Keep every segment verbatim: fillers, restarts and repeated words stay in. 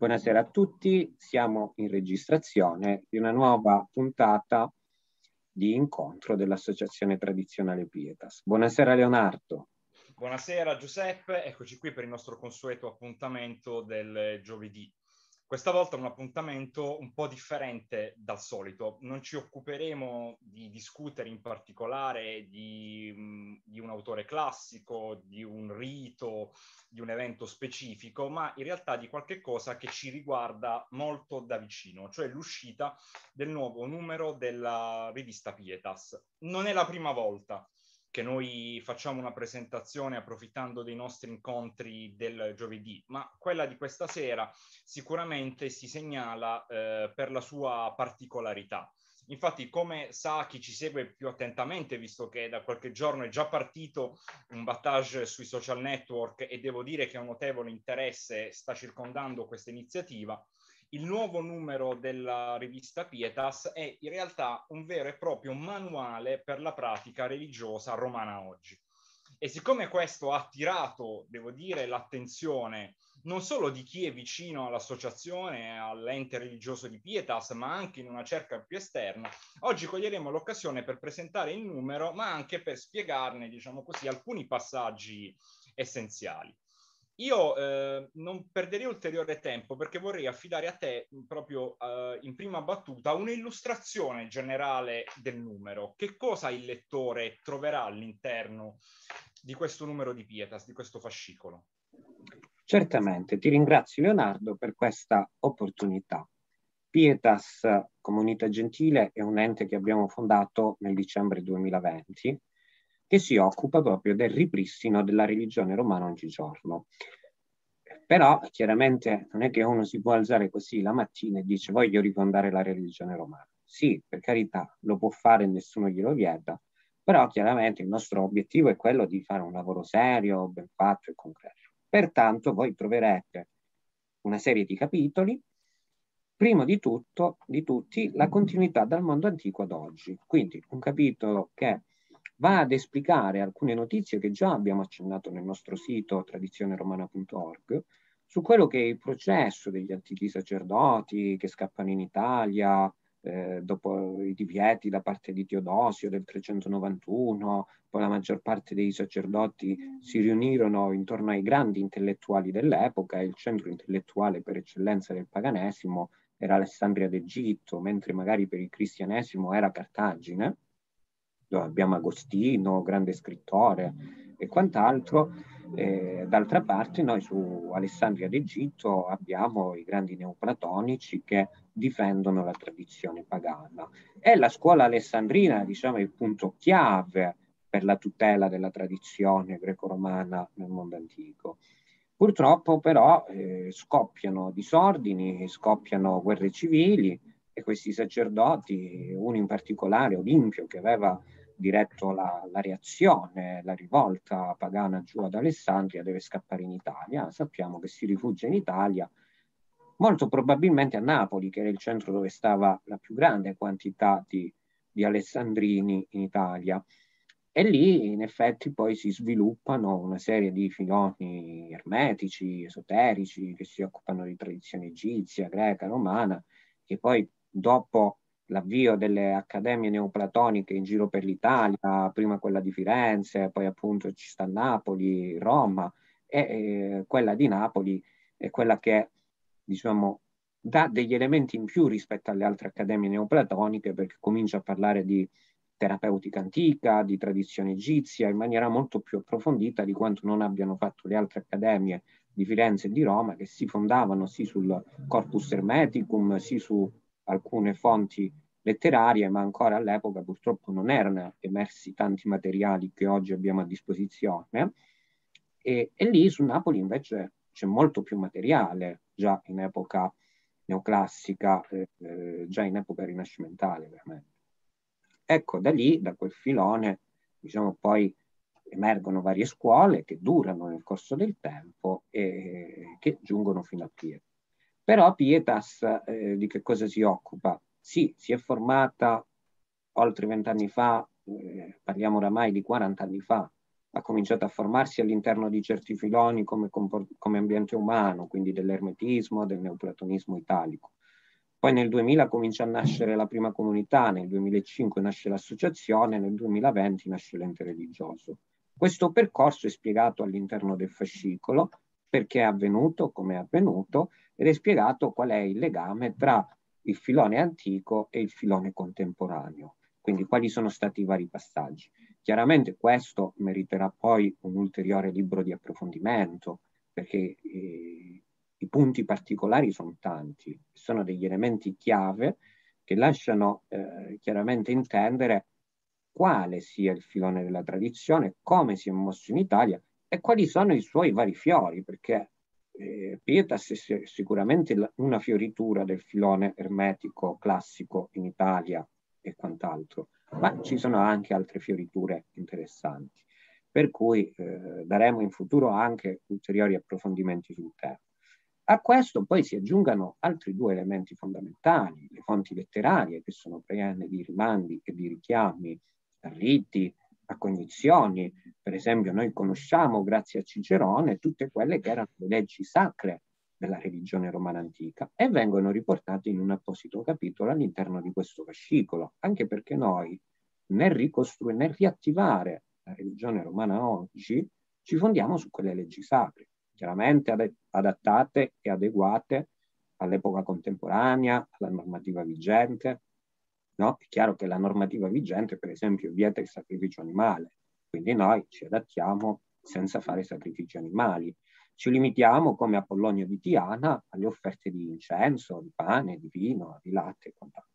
Buonasera a tutti, siamo in registrazione di una nuova puntata di incontro dell'Associazione Tradizionale Pietas. Buonasera Leonardo. Buonasera Giuseppe, eccoci qui per il nostro consueto appuntamento del giovedì. Questa volta un appuntamento un po' differente dal solito. Non ci occuperemo di discutere in particolare di, mh, di un autore classico, di un rito, di un evento specifico, ma in realtà di qualche cosa che ci riguarda molto da vicino, cioè l'uscita del nuovo numero della rivista Pietas. Non è la prima volta che noi facciamo una presentazione approfittando dei nostri incontri del giovedì, ma quella di questa sera sicuramente si segnala eh, per la sua particolarità. Infatti, come sa chi ci segue più attentamente, visto che da qualche giorno è già partito un battage sui social network e devo dire che un notevole interesse sta circondando questa iniziativa, il nuovo numero della rivista Pietas è in realtà un vero e proprio manuale per la pratica religiosa romana oggi. E siccome questo ha attirato, devo dire, l'attenzione non solo di chi è vicino all'associazione, all'ente religioso di Pietas, ma anche in una cerca più esterna, oggi coglieremo l'occasione per presentare il numero, ma anche per spiegarne, diciamo così, alcuni passaggi essenziali. Io eh, non perderei ulteriore tempo perché vorrei affidare a te proprio eh, in prima battuta un'illustrazione generale del numero. Che cosa il lettore troverà all'interno di questo numero di Pietas, di questo fascicolo? Certamente, ti ringrazio Leonardo per questa opportunità. Pietas Comunità Gentile è un ente che abbiamo fondato nel dicembre duemilaventi che si occupa proprio del ripristino della religione romana oggigiorno. Però chiaramente non è che uno si può alzare così la mattina e dice voglio rifondare la religione romana. Sì, per carità, lo può fare, nessuno glielo vieta, però chiaramente il nostro obiettivo è quello di fare un lavoro serio, ben fatto e concreto. Pertanto voi troverete una serie di capitoli, primo di tutto, di tutti, la continuità dal mondo antico ad oggi. Quindi un capitolo che va ad esplicare alcune notizie che già abbiamo accennato nel nostro sito tradizioneromana punto org su quello che è il processo degli antichi sacerdoti che scappano in Italia eh, dopo i divieti da parte di Teodosio del trecentonovantuno. Poi la maggior parte dei sacerdoti si riunirono intorno ai grandi intellettuali dell'epoca e il centro intellettuale per eccellenza del paganesimo era Alessandria d'Egitto, mentre magari per il cristianesimo era Cartagine, dove abbiamo Agostino, grande scrittore e quant'altro. Eh, d'altra parte noi su Alessandria d'Egitto abbiamo i grandi neoplatonici che difendono la tradizione pagana. E la scuola alessandrina, diciamo, è il punto chiave per la tutela della tradizione greco-romana nel mondo antico. Purtroppo però eh, scoppiano disordini, scoppiano guerre civili e questi sacerdoti, uno in particolare, Olimpio, che aveva diretto la, la reazione, la rivolta pagana giù ad Alessandria, deve scappare in Italia. Sappiamo che si rifugia in Italia, molto probabilmente a Napoli, che era il centro dove stava la più grande quantità di, di alessandrini in Italia. E lì in effetti poi si sviluppano una serie di filoni ermetici, esoterici, che si occupano di tradizione egizia, greca, romana, che poi dopo l'avvio delle accademie neoplatoniche in giro per l'Italia, prima quella di Firenze, poi appunto ci sta Napoli, Roma, e eh, quella di Napoli è quella che, diciamo, dà degli elementi in più rispetto alle altre accademie neoplatoniche, perché comincia a parlare di terapeutica antica, di tradizione egizia, in maniera molto più approfondita di quanto non abbiano fatto le altre accademie di Firenze e di Roma, che si fondavano sì sul corpus hermeticum, sì su alcune fonti letterarie, ma ancora all'epoca purtroppo non erano emersi tanti materiali che oggi abbiamo a disposizione. E, e lì su Napoli invece c'è molto più materiale, già in epoca neoclassica, eh, eh, già in epoca rinascimentale, veramente. Ecco, da lì, da quel filone, diciamo, poi emergono varie scuole che durano nel corso del tempo e che giungono fino a Pietas. Però Pietas eh, di che cosa si occupa? Sì, si è formata oltre vent'anni fa, eh, parliamo oramai di quaranta anni fa, ha cominciato a formarsi all'interno di certi filoni come, come ambiente umano, quindi dell'ermetismo, del neoplatonismo italico. Poi nel duemila comincia a nascere la prima comunità, nel duemilacinque nasce l'associazione, nel duemilaventi nasce l'ente religioso. Questo percorso è spiegato all'interno del fascicolo, perché è avvenuto, come è avvenuto, ed è spiegato qual è il legame tra il filone antico e il filone contemporaneo, quindi quali sono stati i vari passaggi. Chiaramente questo meriterà poi un ulteriore libro di approfondimento, perché eh, i punti particolari sono tanti, sono degli elementi chiave che lasciano eh, chiaramente intendere quale sia il filone della tradizione, come si è mosso in Italia e quali sono i suoi vari fiori, perché eh, Pietas è sicuramente una fioritura del filone ermetico classico in Italia e quant'altro, ma ci sono anche altre fioriture interessanti, per cui eh, daremo in futuro anche ulteriori approfondimenti sul tema. A questo poi si aggiungano altri due elementi fondamentali, le fonti letterarie che sono piene di rimandi e di richiami a riti, a cognizioni. Per esempio noi conosciamo, grazie a Cicerone, tutte quelle che erano le leggi sacre della religione romana antica e vengono riportate in un apposito capitolo all'interno di questo fascicolo, anche perché noi nel ricostruire, nel riattivare la religione romana oggi, ci fondiamo su quelle leggi sacre, chiaramente ad adattate e adeguate all'epoca contemporanea, alla normativa vigente. No? È chiaro che la normativa vigente, per esempio, vieta il sacrificio animale, quindi noi ci adattiamo senza fare sacrifici animali. Ci limitiamo, come Apollonio di Tiana, alle offerte di incenso, di pane, di vino, di latte e quant'altro.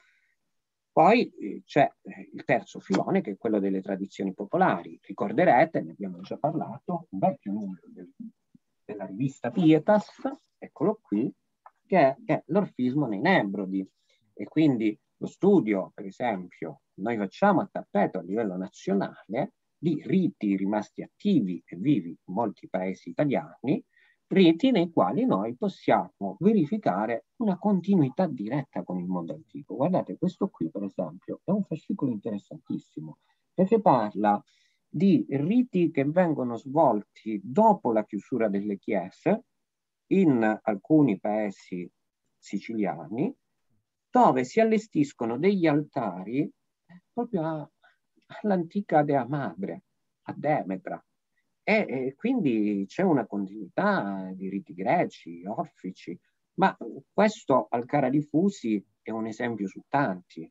Poi eh, c'è il terzo filone, che è quello delle tradizioni popolari. Ricorderete, ne abbiamo già parlato, un vecchio numero del, della rivista Pietas, eccolo qui, che è, è l'orfismo nei Nebrodi. E quindi lo studio, per esempio, noi facciamo a tappeto a livello nazionale di riti rimasti attivi e vivi in molti paesi italiani, riti nei quali noi possiamo verificare una continuità diretta con il mondo antico. Guardate, questo qui, per esempio, è un fascicolo interessantissimo, perché parla di riti che vengono svolti dopo la chiusura delle chiese in alcuni paesi siciliani, dove si allestiscono degli altari proprio all'antica Dea Madre, a Demetra. E, e quindi c'è una continuità di riti greci, orfici, ma questo al Caradifusi è un esempio su tanti.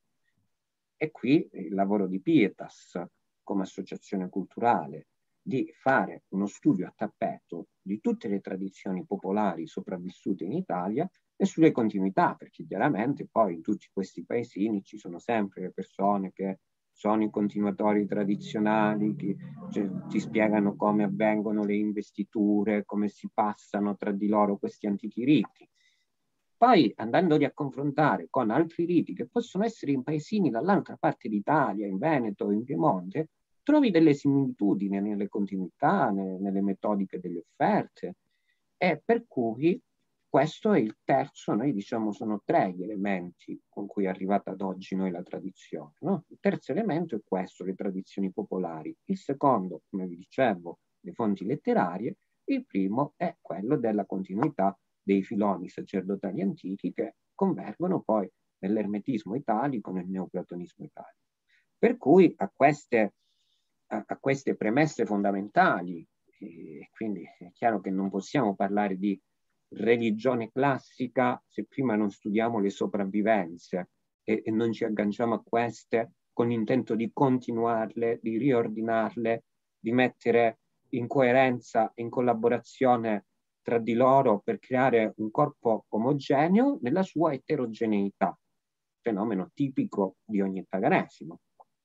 E qui il lavoro di Pietas come associazione culturale di fare uno studio a tappeto di tutte le tradizioni popolari sopravvissute in Italia e sulle continuità, perché chiaramente poi in tutti questi paesini ci sono sempre le persone che sono i continuatori tradizionali, che cioè, ti spiegano come avvengono le investiture, come si passano tra di loro questi antichi riti. Poi andandoli a confrontare con altri riti che possono essere in paesini dall'altra parte d'Italia, in Veneto, in Piemonte, trovi delle similitudini nelle continuità, nelle, nelle metodiche delle offerte, e per cui questo è il terzo, noi diciamo sono tre gli elementi con cui è arrivata ad oggi noi la tradizione. No? Il terzo elemento è questo, le tradizioni popolari. Il secondo, come vi dicevo, le fonti letterarie. Il primo è quello della continuità dei filoni sacerdotali antichi che convergono poi nell'ermetismo italico, nel neoplatonismo italico. Per cui a queste, a, a queste premesse fondamentali, e quindi è chiaro che non possiamo parlare di religione classica se prima non studiamo le sopravvivenze e, e non ci agganciamo a queste con l'intento di continuarle, di riordinarle, di mettere in coerenza, in collaborazione tra di loro per creare un corpo omogeneo nella sua eterogeneità, fenomeno tipico di ogni paganesimo.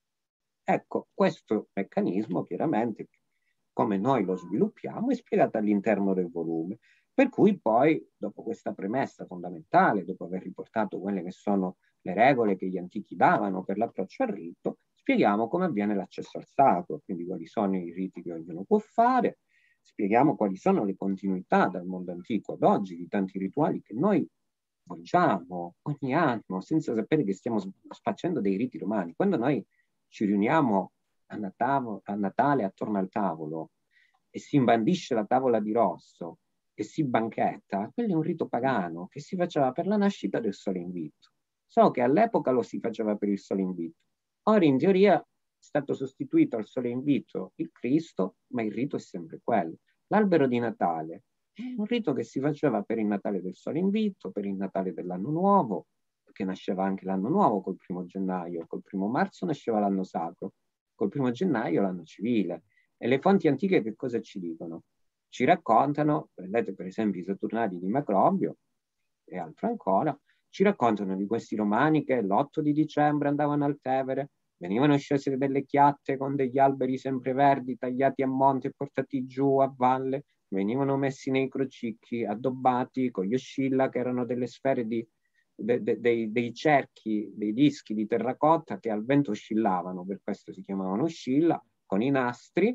Ecco, questo meccanismo chiaramente, come noi lo sviluppiamo, è spiegato all'interno del volume, per cui poi, dopo questa premessa fondamentale, dopo aver riportato quelle che sono le regole che gli antichi davano per l'approccio al rito, spieghiamo come avviene l'accesso al sacro, quindi quali sono i riti che ognuno può fare, spieghiamo quali sono le continuità dal mondo antico ad oggi di tanti rituali che noi svolgiamo ogni anno senza sapere che stiamo facendo dei riti romani. Quando noi ci riuniamo a, Natavo, a Natale attorno al tavolo e si imbandisce la tavola di rosso e si banchetta, quello è un rito pagano che si faceva per la nascita del sole invitto. So che all'epoca lo si faceva per il sole invitto. Ora in teoria è stato sostituito al sole invitto il Cristo, ma il rito è sempre quello. L'albero di Natale è un rito che si faceva per il Natale del sole invitto, per il Natale dell'anno nuovo, perché nasceva anche l'anno nuovo col primo gennaio, col primo marzo nasceva l'anno sacro, col primo gennaio l'anno civile. E le fonti antiche che cosa ci dicono? Ci raccontano, prendete per esempio i Saturnali di Macrobio e altro ancora, ci raccontano di questi romani che l'otto di dicembre andavano al Tevere, venivano scesi delle chiatte con degli alberi sempreverdi tagliati a monte e portati giù a valle, venivano messi nei crocicchi, addobbati con gli oscilla, che erano delle sfere di, de, de, dei, dei cerchi, dei dischi di terracotta che al vento oscillavano, per questo si chiamavano oscilla, con i nastri,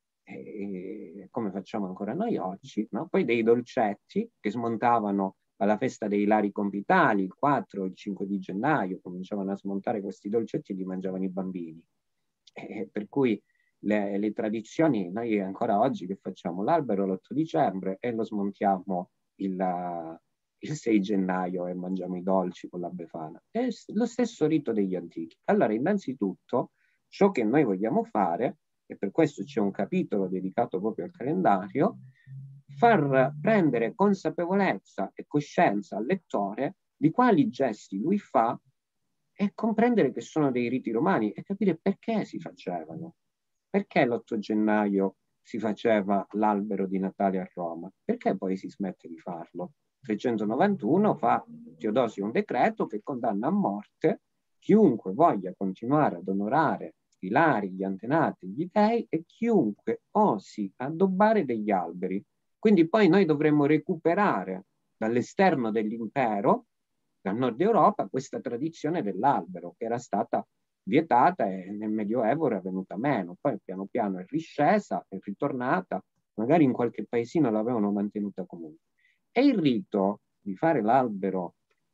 e, come facciamo ancora noi oggi, no? Poi dei dolcetti che smontavano alla festa dei Lari Convitali, il quattro e il cinque di gennaio, cominciavano a smontare questi dolcetti e li mangiavano i bambini. E per cui le, le tradizioni, noi ancora oggi che facciamo l'albero l'otto dicembre e lo smontiamo il, il sei gennaio e mangiamo i dolci con la Befana. È lo stesso rito degli antichi. Allora, innanzitutto, ciò che noi vogliamo fare, e per questo c'è un capitolo dedicato proprio al calendario, far prendere consapevolezza e coscienza al lettore di quali gesti lui fa e comprendere che sono dei riti romani e capire perché si facevano. Perché l'otto gennaio si faceva l'albero di Natale a Roma? Perché poi si smette di farlo? trecentonovantuno fa Teodosio un decreto che condanna a morte chiunque voglia continuare ad onorare i lari, gli antenati, gli dei e chiunque osi addobbare degli alberi. Quindi poi noi dovremmo recuperare dall'esterno dell'impero, dal nord Europa, questa tradizione dell'albero che era stata vietata e nel Medioevo era venuta meno. Poi piano piano è riscesa, è ritornata, magari in qualche paesino l'avevano mantenuta comunque. E il rito di fare l'albero,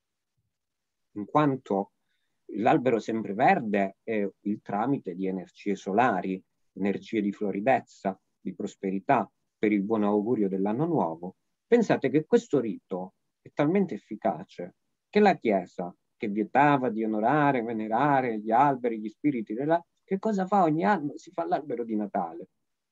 in quanto l'albero sempreverde è il tramite di energie solari, energie di floridezza, di prosperità, per il buon augurio dell'anno nuovo, pensate che questo rito è talmente efficace che la Chiesa, che vietava di onorare, venerare gli alberi, gli spiriti della... Che cosa fa ogni anno? Si fa l'albero di Natale.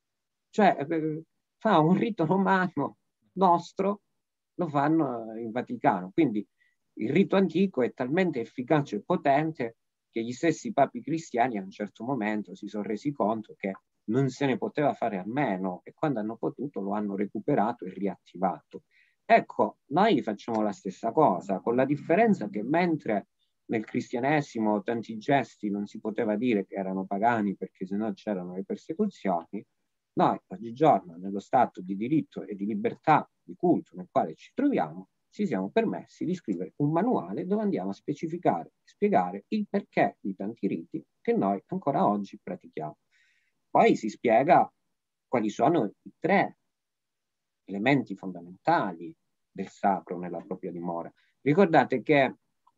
Cioè, eh, fa un rito romano nostro, lo fanno in Vaticano. Quindi il rito antico è talmente efficace e potente che gli stessi papi cristiani a un certo momento si sono resi conto che non se ne poteva fare a meno e quando hanno potuto lo hanno recuperato e riattivato. Ecco, noi facciamo la stessa cosa, con la differenza che mentre nel cristianesimo tanti gesti non si poteva dire che erano pagani perché sennò c'erano le persecuzioni, noi oggigiorno nello stato di diritto e di libertà di culto nel quale ci troviamo, ci siamo permessi di scrivere un manuale dove andiamo a specificare e spiegare il perché di tanti riti che noi ancora oggi pratichiamo. Poi si spiega quali sono i tre elementi fondamentali del sacro nella propria dimora. Ricordate che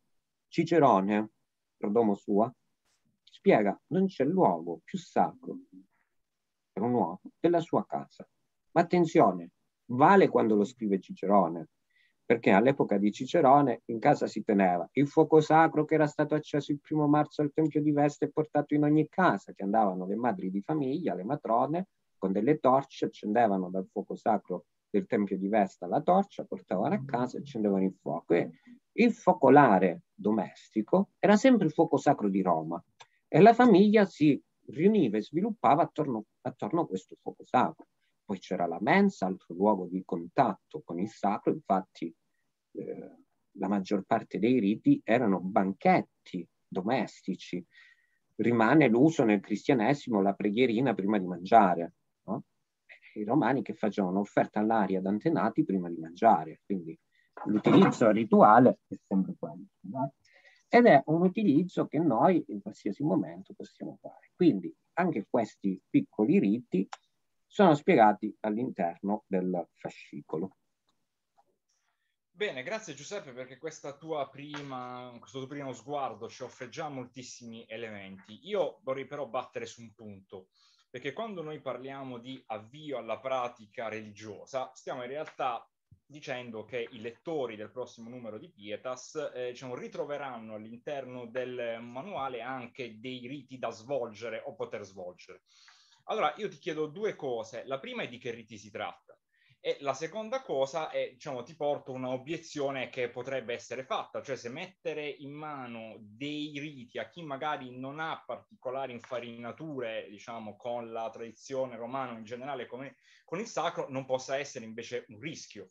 Cicerone, Prodomo sua, spiega non c'è luogo più sacro per un uomo della sua casa. Ma attenzione, vale quando lo scrive Cicerone, perché all'epoca di Cicerone in casa si teneva il fuoco sacro che era stato acceso il primo marzo al Tempio di Vesta e portato in ogni casa, che andavano le madri di famiglia, le matrone, con delle torce, accendevano dal fuoco sacro del Tempio di Vesta la torcia, portavano a casa e accendevano il fuoco. E il focolare domestico era sempre il fuoco sacro di Roma e la famiglia si riuniva e sviluppava attorno, attorno a questo fuoco sacro. Poi c'era la mensa, altro luogo di contatto con il sacro, infatti eh, la maggior parte dei riti erano banchetti domestici. Rimane l'uso nel cristianesimo la preghierina prima di mangiare, no? I romani che facevano offerta all'aria ad antenati prima di mangiare, quindi l'utilizzo rituale è sempre quello. No? Ed è un utilizzo che noi in qualsiasi momento possiamo fare. Quindi anche questi piccoli riti sono spiegati all'interno del fascicolo. Bene, grazie Giuseppe, perché questa tua prima, questo tuo primo sguardo ci offre già moltissimi elementi. Io vorrei però battere su un punto, perché quando noi parliamo di avvio alla pratica religiosa, stiamo in realtà dicendo che i lettori del prossimo numero di Pietas eh, diciamo, ritroveranno all'interno del manuale anche dei riti da svolgere o poter svolgere. Allora, io ti chiedo due cose. La prima è di che riti si tratta. E la seconda cosa è, diciamo, ti porto una obiezione che potrebbe essere fatta, cioè se mettere in mano dei riti a chi magari non ha particolari infarinature, diciamo, con la tradizione romana in generale, come con il sacro, non possa essere invece un rischio.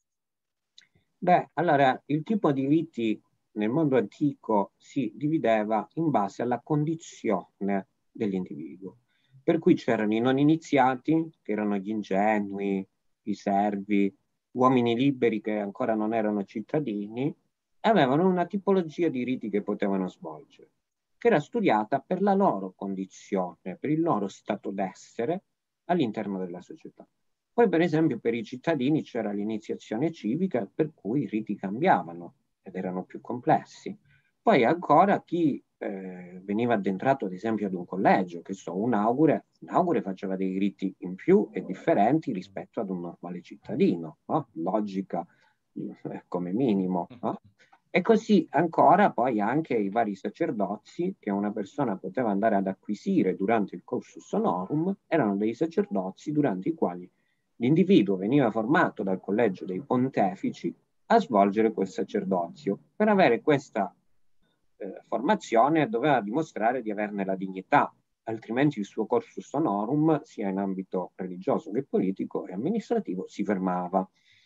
Beh, allora, il tipo di riti nel mondo antico si divideva in base alla condizione dell'individuo. Per cui c'erano i non iniziati, che erano gli ingenui, i servi, uomini liberi che ancora non erano cittadini, e avevano una tipologia di riti che potevano svolgere, che era studiata per la loro condizione, per il loro stato d'essere all'interno della società. Poi, per esempio, per i cittadini c'era l'iniziazione civica, per cui i riti cambiavano ed erano più complessi. Poi ancora chi eh, veniva addentrato, ad esempio, ad un collegio, che so, un augure, un augure faceva dei riti in più e differenti rispetto ad un normale cittadino, no? Logica eh, come minimo, no? E così ancora poi anche i vari sacerdozi che una persona poteva andare ad acquisire durante il cursus honorum erano dei sacerdozi durante i quali l'individuo veniva formato dal collegio dei pontefici a svolgere quel sacerdozio. Per avere questa eh, formazione doveva dimostrare di averne la dignità, altrimenti il suo cursus honorum, sia in ambito religioso che politico e amministrativo, si fermava.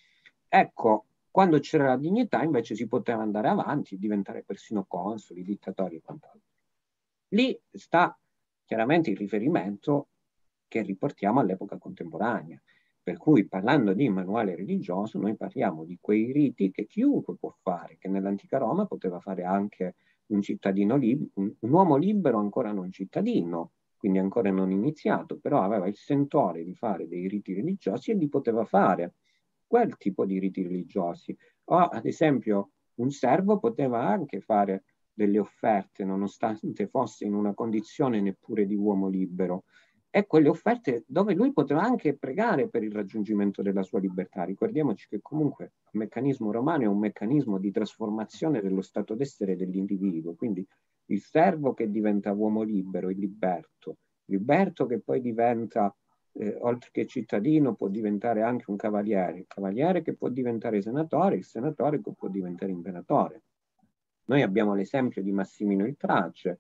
Ecco, quando c'era la dignità invece si poteva andare avanti, diventare persino consoli, dittatori e quant'altro. Lì sta chiaramente il riferimento che riportiamo all'epoca contemporanea. Per cui parlando di manuale religioso noi parliamo di quei riti che chiunque può fare, che nell'antica Roma poteva fare anche un cittadino libero, un, un uomo libero ancora non cittadino, quindi ancora non iniziato, però aveva il sentore di fare dei riti religiosi e li poteva fare, quel tipo di riti religiosi. O ad esempio un servo poteva anche fare delle offerte, nonostante fosse in una condizione neppure di uomo libero, e quelle offerte dove lui poteva anche pregare per il raggiungimento della sua libertà. Ricordiamoci che comunque il meccanismo romano è un meccanismo di trasformazione dello stato d'essere dell'individuo, quindi il servo che diventa uomo libero, il liberto, il liberto che poi diventa, eh, oltre che cittadino, può diventare anche un cavaliere, il cavaliere che può diventare senatore, il senatore che può diventare imperatore. Noi abbiamo l'esempio di Massimino il Trace,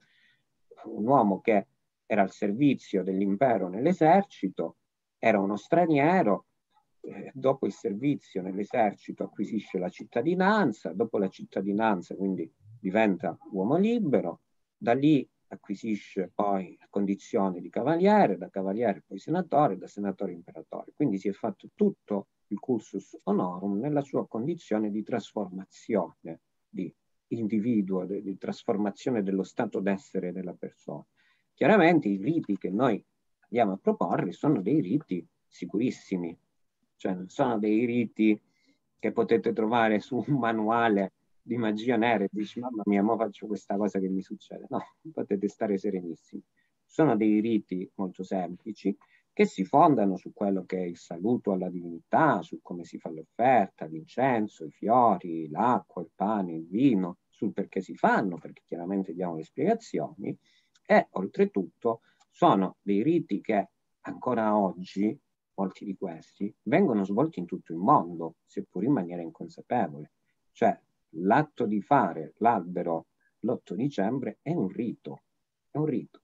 un uomo che era al servizio dell'impero nell'esercito, era uno straniero, eh, dopo il servizio nell'esercito acquisisce la cittadinanza, dopo la cittadinanza quindi diventa uomo libero, da lì acquisisce poi la condizione di cavaliere, da cavaliere poi senatore, da senatore imperatore. Quindi si è fatto tutto il cursus honorum nella sua condizione di trasformazione, di individuo, di, di trasformazione dello stato d'essere della persona. Chiaramente i riti che noi andiamo a proporre sono dei riti sicurissimi, cioè non sono dei riti che potete trovare su un manuale di magia nera e dici mamma mia, mo faccio questa cosa che mi succede. No, potete stare serenissimi. Sono dei riti molto semplici che si fondano su quello che è il saluto alla divinità, su come si fa l'offerta, l'incenso, i fiori, l'acqua, il pane, il vino, sul perché si fanno, perché chiaramente diamo le spiegazioni, e oltretutto sono dei riti che ancora oggi, molti di questi, vengono svolti in tutto il mondo, seppur in maniera inconsapevole. Cioè, l'atto di fare l'albero l'otto dicembre è un rito, è un rito.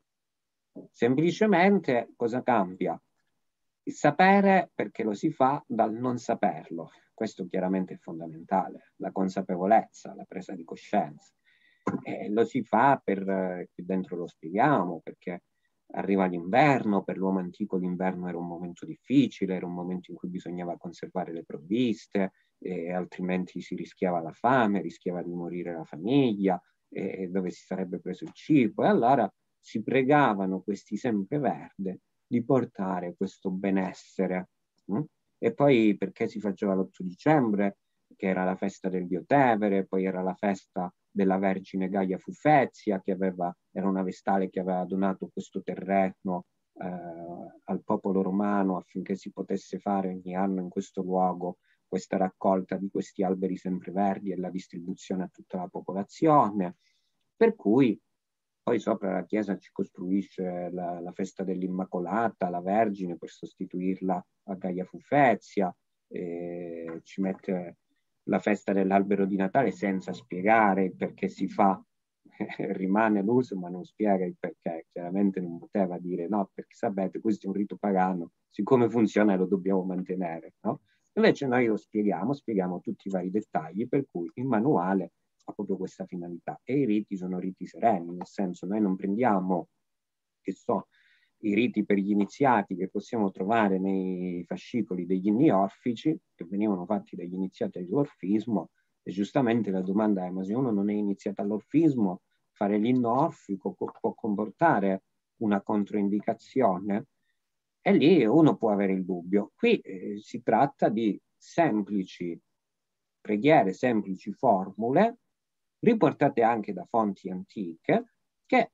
Semplicemente cosa cambia? Il sapere perché lo si fa dal non saperlo. Questo chiaramente è fondamentale, la consapevolezza, la presa di coscienza. E lo si fa per, eh, qui dentro lo spieghiamo, perché arriva l'inverno, per l'uomo antico l'inverno era un momento difficile, era un momento in cui bisognava conservare le provviste, e altrimenti si rischiava la fame, rischiava di morire la famiglia, e dove si sarebbe preso il cibo. E allora si pregavano questi sempreverde di portare questo benessere. Hm? E poi perché si faceva l'otto dicembre? che era la festa del dio Tevere, poi era la festa della Vergine Gaia Fufezia, che aveva, era una vestale che aveva donato questo terreno eh, al popolo romano affinché si potesse fare ogni anno in questo luogo questa raccolta di questi alberi sempreverdi e la distribuzione a tutta la popolazione. Per cui poi sopra la chiesa ci costruisce la, la festa dell'Immacolata, la Vergine, per sostituirla a Gaia Fufezia, e ci mette la festa dell'albero di Natale senza spiegare il perché si fa, rimane l'uso ma non spiega il perché. Chiaramente non poteva dire no, perché sapete, questo è un rito pagano, siccome funziona lo dobbiamo mantenere, no? Invece noi lo spieghiamo, spieghiamo tutti i vari dettagli, per cui il manuale ha proprio questa finalità. E i riti sono riti sereni, nel senso noi non prendiamo, che so, i riti per gli iniziati che possiamo trovare nei fascicoli degli inni orfici, che venivano fatti dagli iniziati all'orfismo, e giustamente la domanda è: ma se uno non è iniziato all'orfismo, fare l'inno orfico può comportare una controindicazione? E lì uno può avere il dubbio. Qui eh, si tratta di semplici preghiere, semplici formule, riportate anche da fonti antiche, che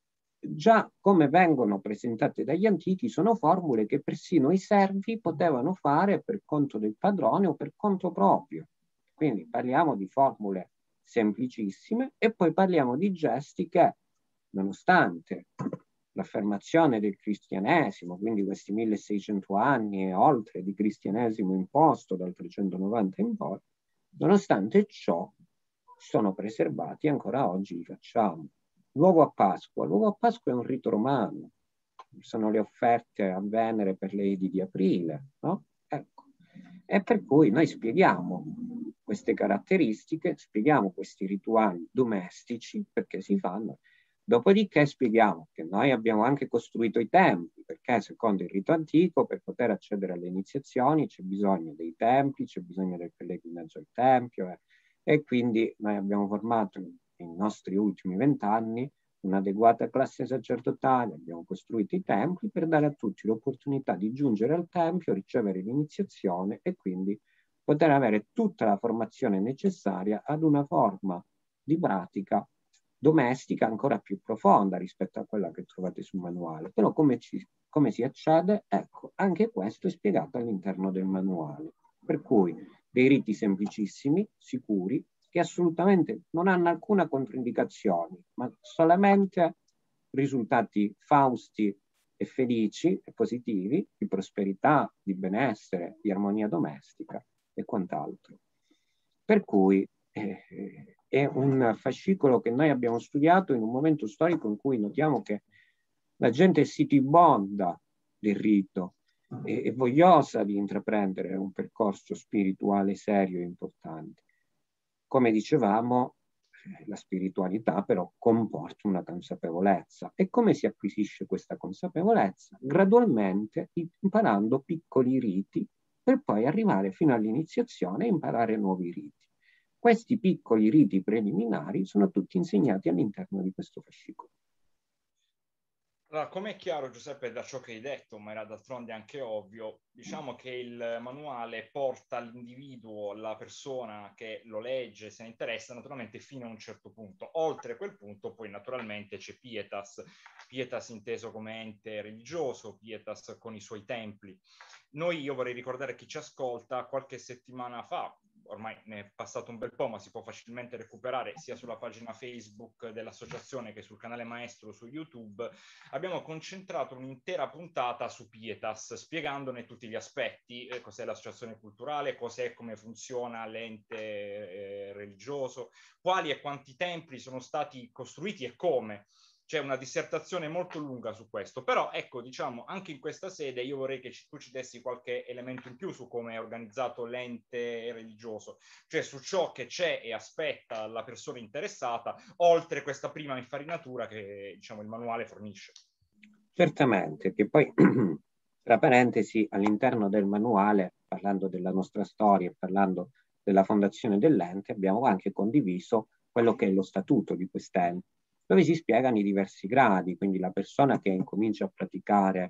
già come vengono presentate dagli antichi sono formule che persino i servi potevano fare per conto del padrone o per conto proprio. Quindi parliamo di formule semplicissime e poi parliamo di gesti che, nonostante l'affermazione del cristianesimo, quindi questi milleseicento anni e oltre di cristianesimo imposto dal trecentonovanta in poi, nonostante ciò sono preservati e ancora oggi li facciamo. L'uovo a Pasqua. L'uovo a Pasqua è un rito romano, sono le offerte a Venere per le Idi di aprile, no? Ecco. E per cui noi spieghiamo queste caratteristiche, spieghiamo questi rituali domestici perché si fanno. Dopodiché spieghiamo che noi abbiamo anche costruito i templi, perché secondo il rito antico per poter accedere alle iniziazioni c'è bisogno dei templi, c'è bisogno del pellegrinaggio al tempio, eh, e quindi noi abbiamo formato nei nostri ultimi vent'anni un'adeguata classe sacerdotale, abbiamo costruito i templi per dare a tutti l'opportunità di giungere al tempio, ricevere l'iniziazione e quindi poter avere tutta la formazione necessaria ad una forma di pratica domestica ancora più profonda rispetto a quella che trovate sul manuale. Però come, ci, come si accede? Ecco, anche questo è spiegato all'interno del manuale. Per cui dei riti semplicissimi, sicuri, che assolutamente non hanno alcuna controindicazione, ma solamente risultati fausti e felici e positivi, di prosperità, di benessere, di armonia domestica e quant'altro. Per cui eh, è un fascicolo che noi abbiamo studiato in un momento storico in cui notiamo che la gente è sitibonda del rito e, e vogliosa di intraprendere un percorso spirituale serio e importante. Come dicevamo, la spiritualità però comporta una consapevolezza. E come si acquisisce questa consapevolezza? Gradualmente, imparando piccoli riti per poi arrivare fino all'iniziazione e imparare nuovi riti. Questi piccoli riti preliminari sono tutti insegnati all'interno di questo fascicolo. Allora, come è chiaro, Giuseppe, da ciò che hai detto, ma era d'altronde anche ovvio, diciamo che il manuale porta l'individuo, la persona che lo legge, se ne interessa, naturalmente fino a un certo punto. Oltre quel punto, poi naturalmente c'è Pietas, Pietas inteso come ente religioso, Pietas con i suoi templi. Noi, io vorrei ricordare chi ci ascolta, qualche settimana fa, ormai ne è passato un bel po', ma si può facilmente recuperare sia sulla pagina Facebook dell'associazione che sul canale Maestro su YouTube, abbiamo concentrato un'intera puntata su Pietas, spiegandone tutti gli aspetti, eh, cos'è l'associazione culturale, cos'è, come funziona l'ente eh, religioso, quali e quanti templi sono stati costruiti e come. C'è una dissertazione molto lunga su questo, però ecco, diciamo, anche in questa sede io vorrei che tu ci dessi qualche elemento in più su come è organizzato l'ente religioso, cioè su ciò che c'è e aspetta la persona interessata, oltre questa prima infarinatura che, diciamo, il manuale fornisce. Certamente, che poi, tra parentesi, all'interno del manuale, parlando della nostra storia e parlando della fondazione dell'ente, abbiamo anche condiviso quello che è lo statuto di quest'ente, dove si spiegano i diversi gradi, quindi la persona che incomincia a praticare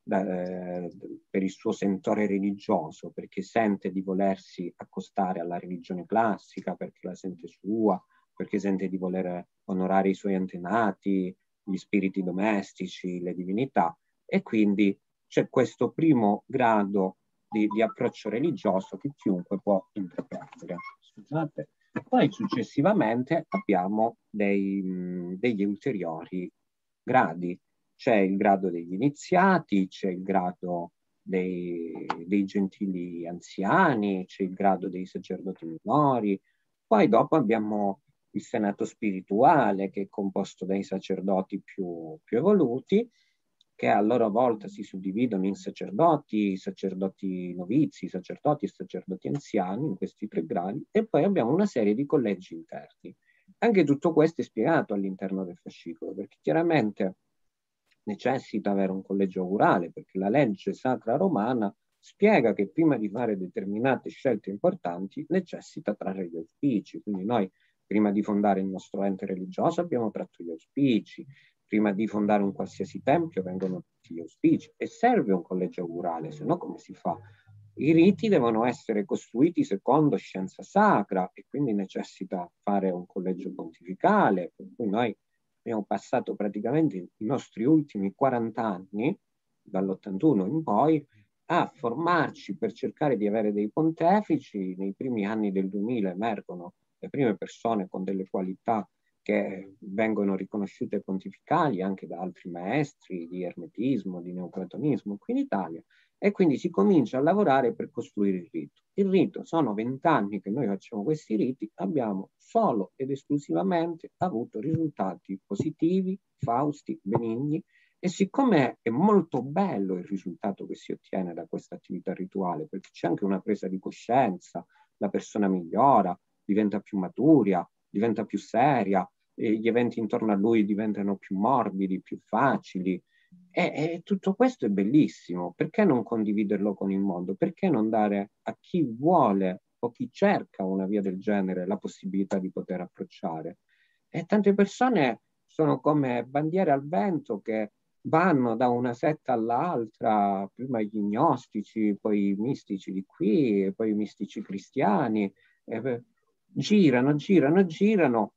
da, eh, per il suo sentore religioso, perché sente di volersi accostare alla religione classica, perché la sente sua, perché sente di voler onorare i suoi antenati, gli spiriti domestici, le divinità, e quindi c'è questo primo grado di, di approccio religioso che chiunque può intraprendere. Scusate. Poi successivamente abbiamo dei, mh, degli ulteriori gradi. C'è il grado degli iniziati, c'è il grado dei, dei gentili anziani, c'è il grado dei sacerdoti minori, poi dopo abbiamo il senato spirituale, che è composto dai sacerdoti più, più evoluti, che a loro volta si suddividono in sacerdoti, sacerdoti novizi, sacerdoti e sacerdoti anziani, in questi tre gradi, e poi abbiamo una serie di collegi interni. Anche tutto questo è spiegato all'interno del fascicolo, perché chiaramente necessita avere un collegio augurale, perché la legge sacra romana spiega che prima di fare determinate scelte importanti necessita trarre gli auspici. Quindi noi, prima di fondare il nostro ente religioso, abbiamo tratto gli auspici. Prima di fondare un qualsiasi tempio vengono tutti gli auspici e serve un collegio augurale, se no come si fa? I riti devono essere costruiti secondo scienza sacra e quindi necessita fare un collegio pontificale, per cui noi abbiamo passato praticamente i nostri ultimi quaranta anni, dall'ottantuno in poi, a formarci per cercare di avere dei pontefici. Nei primi anni del duemila emergono le prime persone con delle qualità che vengono riconosciute pontificali anche da altri maestri di ermetismo, di neoplatonismo qui in Italia, e quindi si comincia a lavorare per costruire il rito. Il rito, sono vent'anni che noi facciamo questi riti, abbiamo solo ed esclusivamente avuto risultati positivi, fausti, benigni, e siccome è molto bello il risultato che si ottiene da questa attività rituale, perché c'è anche una presa di coscienza, la persona migliora, diventa più matura, diventa più seria, e gli eventi intorno a lui diventano più morbidi, più facili, e, e tutto questo è bellissimo. Perché non condividerlo con il mondo? Perché non dare a chi vuole o chi cerca una via del genere la possibilità di poter approcciare? E tante persone sono come bandiere al vento che vanno da una setta all'altra, prima gli gnostici, poi i mistici di qui, e poi i mistici cristiani, e girano, girano, girano,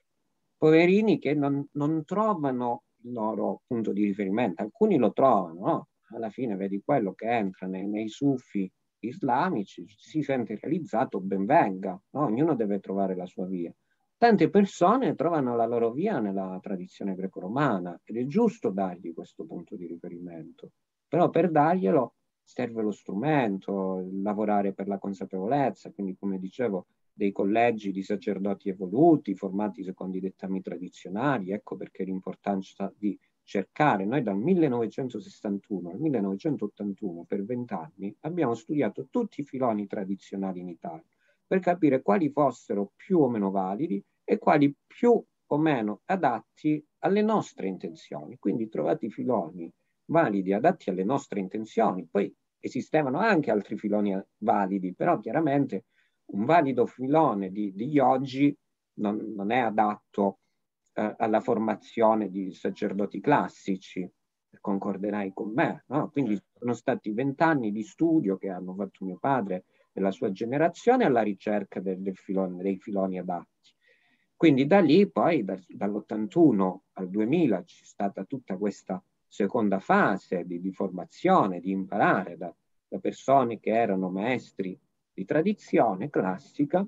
poverini che non, non trovano il loro punto di riferimento. Alcuni lo trovano, no? Alla fine vedi quello che entra nei, nei sufi islamici, si sente realizzato, ben venga, no? Ognuno deve trovare la sua via. Tante persone trovano la loro via nella tradizione greco-romana ed è giusto dargli questo punto di riferimento, però per darglielo serve lo strumento, lavorare per la consapevolezza, quindi come dicevo dei collegi di sacerdoti evoluti, formati secondo i dettami tradizionali. Ecco perché l'importanza di cercare. Noi dal millenovecentosessantuno al millenovecentottantuno, per vent'anni, abbiamo studiato tutti i filoni tradizionali in Italia per capire quali fossero più o meno validi e quali più o meno adatti alle nostre intenzioni. Quindi trovati i filoni validi, adatti alle nostre intenzioni. Poi esistevano anche altri filoni validi, però chiaramente un valido filone di, di oggi non, non è adatto eh, alla formazione di sacerdoti classici, concorderai con me, no? Quindi sono stati vent'anni di studio che hanno fatto mio padre e la sua generazione alla ricerca del, del filone, dei filoni adatti. Quindi da lì poi da, dall'ottantuno al duemila c'è stata tutta questa seconda fase di, di formazione, di imparare da, da persone che erano maestri di tradizione classica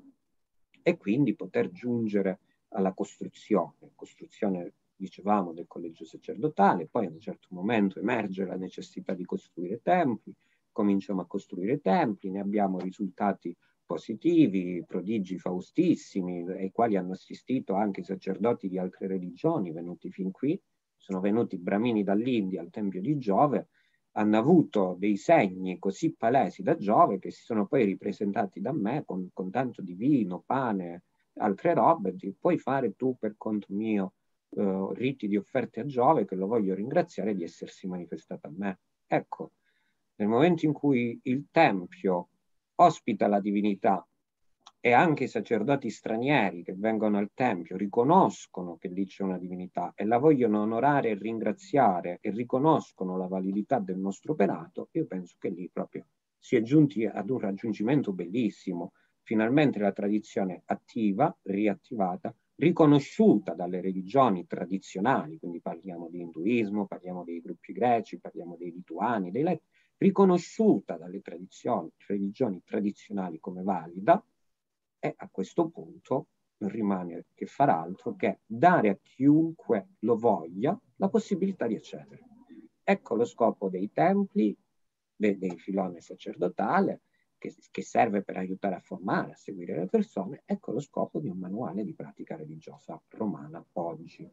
e quindi poter giungere alla costruzione, costruzione dicevamo del collegio sacerdotale, poi a un certo momento emerge la necessità di costruire templi, cominciamo a costruire templi, ne abbiamo risultati positivi, prodigi faustissimi, ai quali hanno assistito anche sacerdoti di altre religioni venuti fin qui, sono venuti bramini dall'India al Tempio di Giove, hanno avuto dei segni così palesi da Giove che si sono poi ripresentati da me con, con tanto di vino, pane, altre robe, ti puoi fare tu per conto mio eh, riti di offerte a Giove, che lo voglio ringraziare di essersi manifestato a me. Ecco, nel momento in cui il Tempio ospita la divinità e anche i sacerdoti stranieri che vengono al Tempio riconoscono che lì c'è una divinità e la vogliono onorare e ringraziare e riconoscono la validità del nostro operato, io penso che lì proprio si è giunti ad un raggiungimento bellissimo. Finalmente la tradizione attiva, riattivata, riconosciuta dalle religioni tradizionali, quindi parliamo di induismo, parliamo dei gruppi greci, parliamo dei lituani, dei leti, riconosciuta dalle tradizioni, religioni tradizionali come valida, e a questo punto non rimane che far altro che dare a chiunque lo voglia la possibilità di accedere. Ecco lo scopo dei templi, dei, dei filone sacerdotale, che, che serve per aiutare a formare, a seguire le persone. Ecco lo scopo di un manuale di pratica religiosa romana oggi.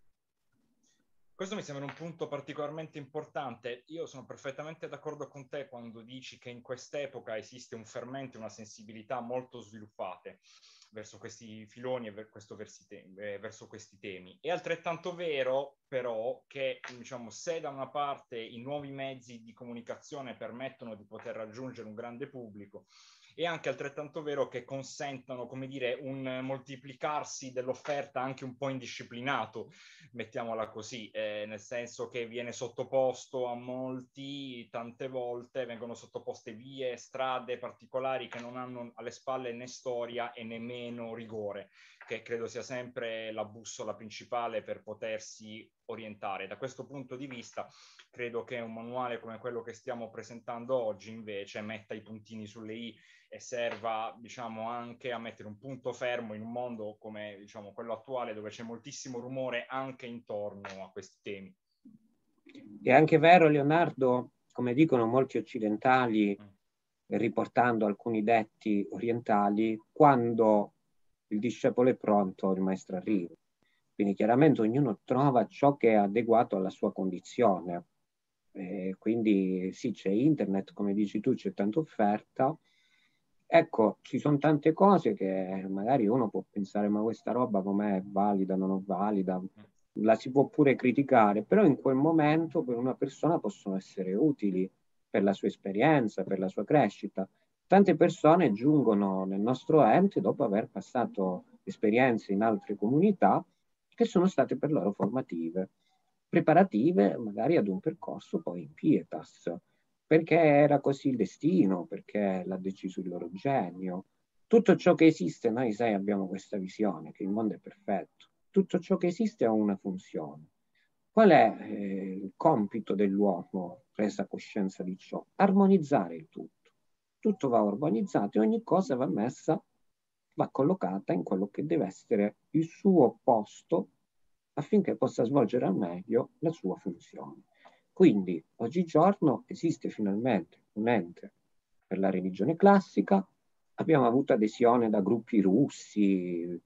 Questo mi sembra un punto particolarmente importante. Io sono perfettamente d'accordo con te quando dici che in quest'epoca esiste un fermento e una sensibilità molto sviluppate verso questi filoni e ver- questo versi te- eh, verso questi temi. È altrettanto vero, però, che diciamo, se da una parte i nuovi mezzi di comunicazione permettono di poter raggiungere un grande pubblico, è anche altrettanto vero che consentono, come dire, un moltiplicarsi dell'offerta anche un po' indisciplinato, mettiamola così, eh, nel senso che viene sottoposto a molti, tante volte vengono sottoposte vie, strade particolari che non hanno alle spalle né storia e nemmeno rigore, che credo sia sempre la bussola principale per potersi orientare. Da questo punto di vista credo che un manuale come quello che stiamo presentando oggi invece metta i puntini sulle i e serva, diciamo, anche a mettere un punto fermo in un mondo come, diciamo, quello attuale, dove c'è moltissimo rumore anche intorno a questi temi. È anche vero, Leonardo, come dicono molti occidentali, Mm. riportando alcuni detti orientali, quando il discepolo è pronto, il maestro arriva. Quindi chiaramente ognuno trova ciò che è adeguato alla sua condizione. Eh, quindi sì, c'è internet, come dici tu, c'è tanta offerta. Ecco, ci sono tante cose che magari uno può pensare, ma questa roba com'è valida, non è valida, la si può pure criticare, però in quel momento per una persona possono essere utili per la sua esperienza, per la sua crescita. Tante persone giungono nel nostro ente dopo aver passato esperienze in altre comunità che sono state per loro formative, preparative magari ad un percorso poi in Pietas, perché era così il destino, perché l'ha deciso il loro genio. Tutto ciò che esiste, noi sai, abbiamo questa visione che il mondo è perfetto. Tutto ciò che esiste ha una funzione. Qual è eh, il compito dell'uomo, presa coscienza di ciò? Armonizzare il tutto. Tutto va armonizzato e ogni cosa va messa, va collocata in quello che deve essere il suo posto affinché possa svolgere al meglio la sua funzione. Quindi oggigiorno esiste finalmente un ente per la religione classica, abbiamo avuto adesione da gruppi russi,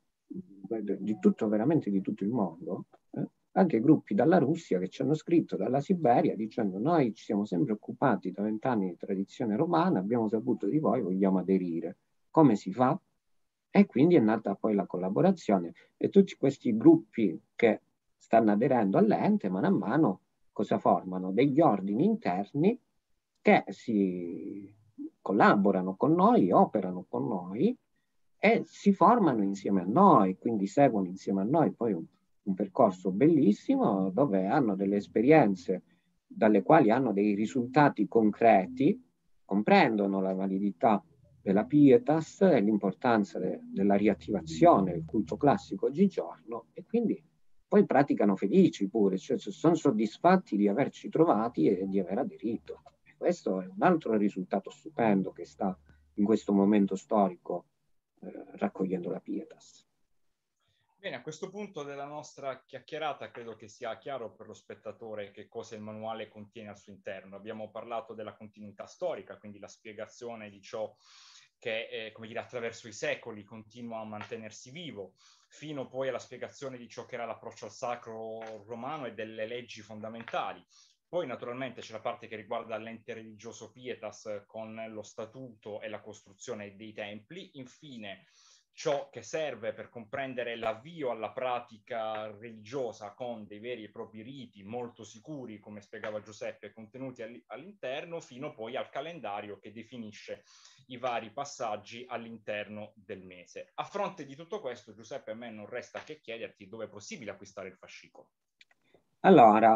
di tutto, veramente di tutto il mondo, eh? Anche gruppi dalla Russia che ci hanno scritto dalla Siberia dicendo noi ci siamo sempre occupati da vent'anni di tradizione romana, abbiamo saputo di voi, vogliamo aderire. Come si fa? E quindi è nata poi la collaborazione e tutti questi gruppi che stanno aderendo all'ente, mano a mano, cosa formano? Degli ordini interni che si collaborano con noi, operano con noi e si formano insieme a noi, quindi seguono insieme a noi poi un, un percorso bellissimo dove hanno delle esperienze dalle quali hanno dei risultati concreti, comprendono la validità della pietas e l'importanza de, della riattivazione del culto classico oggigiorno e quindi poi praticano felici pure, cioè sono soddisfatti di averci trovati e di aver aderito. E questo è un altro risultato stupendo che sta in questo momento storico eh, raccogliendo la pietas. Bene, a questo punto della nostra chiacchierata credo che sia chiaro per lo spettatore che cosa il manuale contiene al suo interno. Abbiamo parlato della continuità storica, quindi la spiegazione di ciò che, eh, come dire, attraverso i secoli continua a mantenersi vivo, fino poi alla spiegazione di ciò che era l'approccio al sacro romano e delle leggi fondamentali. Poi naturalmente c'è la parte che riguarda l'ente religioso Pietas con lo statuto e la costruzione dei templi. Infine ciò che serve per comprendere l'avvio alla pratica religiosa con dei veri e propri riti molto sicuri, come spiegava Giuseppe, contenuti all'interno, fino poi al calendario che definisce i vari passaggi all'interno del mese. A fronte di tutto questo, Giuseppe, a me non resta che chiederti dove è possibile acquistare il fascicolo. Allora,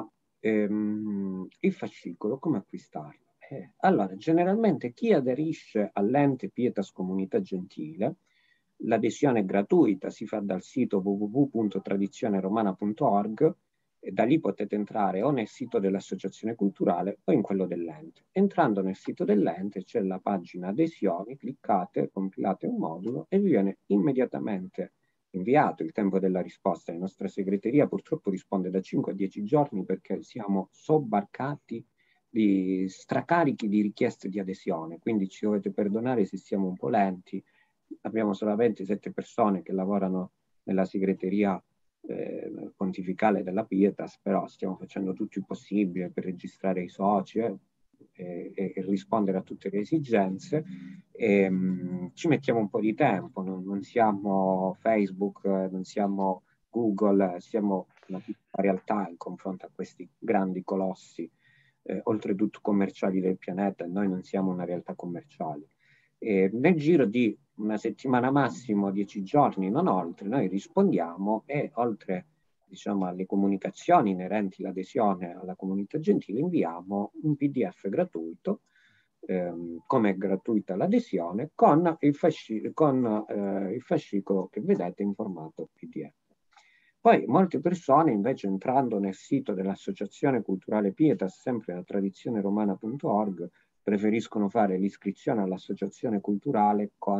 ehm, il fascicolo, come acquistarlo? Eh, allora, generalmente chi aderisce all'ente Pietas Comunità Gentile, l'adesione è gratuita, si fa dal sito w w w punto tradizione romana punto org e da lì potete entrare o nel sito dell'associazione culturale o in quello dell'ente. Entrando nel sito dell'ente c'è la pagina adesioni, cliccate, compilate un modulo e vi viene immediatamente inviato il tempo della risposta. La nostra segreteria purtroppo risponde da cinque a dieci giorni perché siamo sobbarcati di stracarichi di richieste di adesione, quindi ci dovete perdonare se siamo un po' lenti. Abbiamo solamente sette persone che lavorano nella segreteria eh, pontificale della Pietas, però stiamo facendo tutto il possibile per registrare i soci eh, e, e rispondere a tutte le esigenze. E, mh, ci mettiamo un po' di tempo, non, non siamo Facebook, eh, non siamo Google, siamo una piccola realtà in confronto a questi grandi colossi, eh, oltretutto commerciali del pianeta, e noi non siamo una realtà commerciale. E nel giro di una settimana massimo, dieci giorni, non oltre, noi rispondiamo e oltre diciamo, alle comunicazioni inerenti all'adesione alla comunità gentile inviamo un P D F gratuito, ehm, come è gratuita l'adesione, con, il, fasci- con eh, il fascicolo che vedete in formato P D F. Poi molte persone invece entrando nel sito dell'Associazione Culturale Pietas, sempre da tradizione romana punto org, preferiscono fare l'iscrizione all'associazione culturale con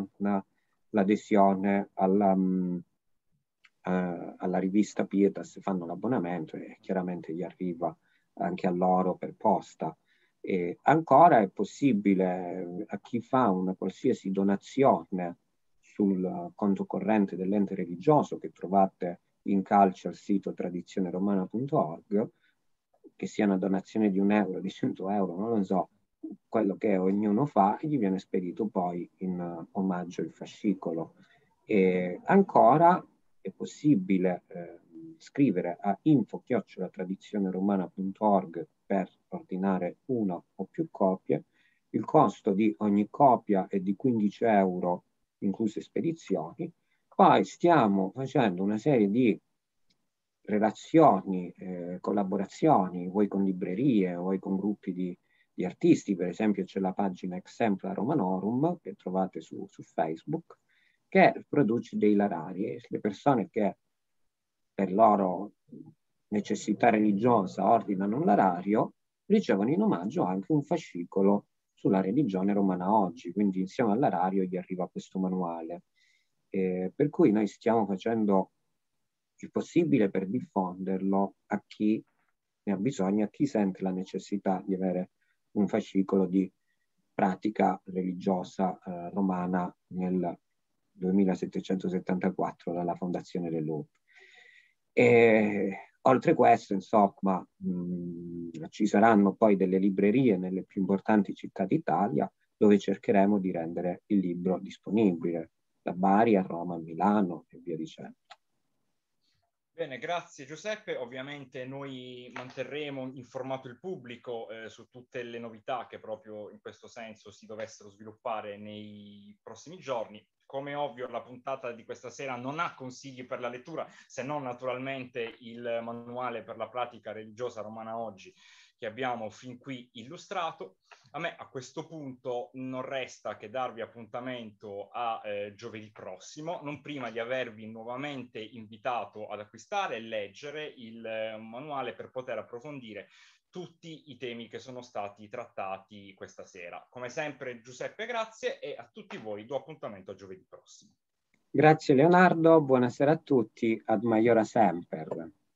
l'adesione alla, uh, alla rivista Pietas, fanno l'abbonamento e chiaramente gli arriva anche a loro per posta. E ancora è possibile a chi fa una qualsiasi donazione sul conto corrente dell'ente religioso che trovate in calce al sito tradizione romana punto org, che sia una donazione di un euro, di cento euro, non lo so, quello che ognuno fa, e gli viene spedito poi in uh, omaggio il fascicolo. E ancora è possibile eh, scrivere a info chiocciola tradizione romana punto org per ordinare una o più copie. Il costo di ogni copia è di quindici euro, incluse spedizioni. Poi stiamo facendo una serie di relazioni, eh, collaborazioni, vuoi con librerie, vuoi con gruppi di, di artisti. Per esempio c'è la pagina Exempla Romanorum che trovate su, su Facebook, che produce dei larari. Le persone che per loro necessità religiosa ordinano un larario ricevono in omaggio anche un fascicolo sulla religione romana oggi, quindi insieme all'arario gli arriva questo manuale. Eh, per cui noi stiamo facendo il possibile per diffonderlo a chi ne ha bisogno, a chi sente la necessità di avere un fascicolo di pratica religiosa eh, romana nel duemilasettecentosettantaquattro dalla fondazione dell'U P. E oltre questo, insomma, mh, ci saranno poi delle librerie nelle più importanti città d'Italia dove cercheremo di rendere il libro disponibile, da Bari a Roma, a Milano e via dicendo. Bene, grazie Giuseppe. Ovviamente noi manterremo informato il pubblico eh, su tutte le novità che proprio in questo senso si dovessero sviluppare nei prossimi giorni. Come ovvio, la puntata di questa sera non ha consigli per la lettura, se non naturalmente il manuale per la pratica religiosa romana oggi che abbiamo fin qui illustrato. A me a questo punto non resta che darvi appuntamento a eh, giovedì prossimo, non prima di avervi nuovamente invitato ad acquistare e leggere il eh, manuale per poter approfondire tutti i temi che sono stati trattati questa sera. Come sempre Giuseppe, grazie, e a tutti voi do appuntamento a giovedì prossimo. Grazie Leonardo, buonasera a tutti, ad maiora semper.